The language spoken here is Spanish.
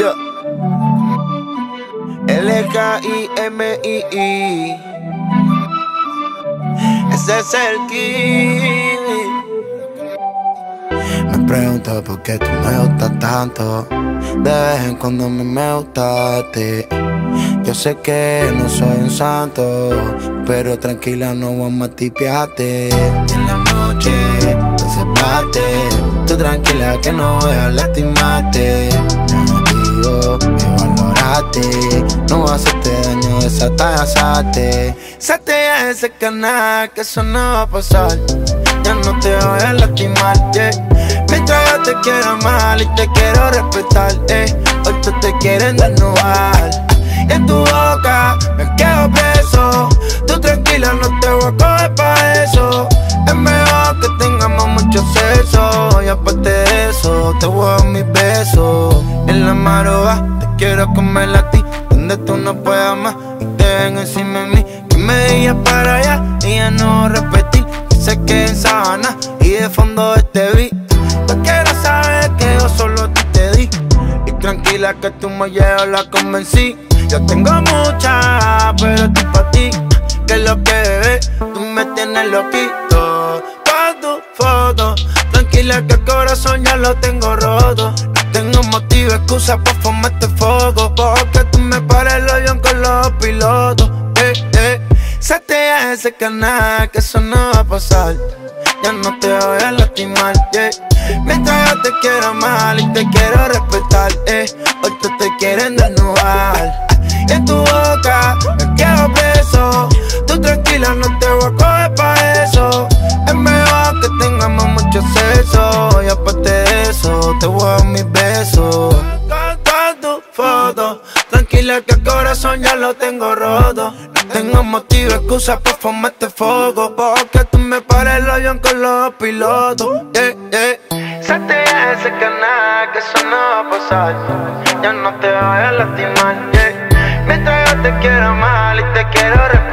Yo. L-K-I-M-I-I. Ese es el Kiwi. Me pregunto por qué tú me gustas tanto. De vez en cuando a mí me gusta de ti. Yo sé que no soy un santo, pero tranquila, no vamos a tipiarte. En la noche, entonces parte. Tú tranquila que no voy a lastimarte. No digo que valorate. No voy a hacerte daño, desatasaste. Salte a ese canal, que eso no va a pasar. Ya no te voy a lastimar, yeah. Mientras yo te quiero mal y te quiero respetar, hoy tú te quieren desnudar. Y en tu boca me quedo preso. Tú tranquila, no te voy a coger pa' eso. Es mejor que tengamos mucho sexo. Y aparte de eso, te voy a dar mis besos. En la maroba, te quiero comer a ti. Donde tú no puedas más y te ven encima de mí. Que me digas para allá y ya no repetir. Sé que en sabana y de fondo este beat. Yo quiero saber que yo solo a ti te di. Y tranquila que tú me llevas, la convencí. Yo tengo muchas, pero estoy pa' ti. Que lo que ves, tú me tienes loquito. Pa' tu foto, tranquila que el corazón ya lo tengo roto. No tengo motivo, excusa pa' fumarte fuego. Porque tú me pares el avión con los pilotos. Salte a ese canal, que eso no va a pasar. Ya no te voy a lastimar, yeah. Mientras yo te quiero mal y te quiero respetar, hoy tú te quieren desnudar. Y en tu boca me quedo preso. Tú tranquila, no te voy a coger pa' eso. Es mejor que tengamos mucho sexo. Y aparte de eso, te voy a dar mis besos. Con tu foto, tranquila que el corazón ya lo tengo roto. No tengo motivo, excusa pa' fumarte fuego. Porque tú me pares el avión con los pilotos, Salte a ese canal, que eso no va a pasar. Ya no te voy a lastimar, Mientras yo te quiero mal y te quiero respetar.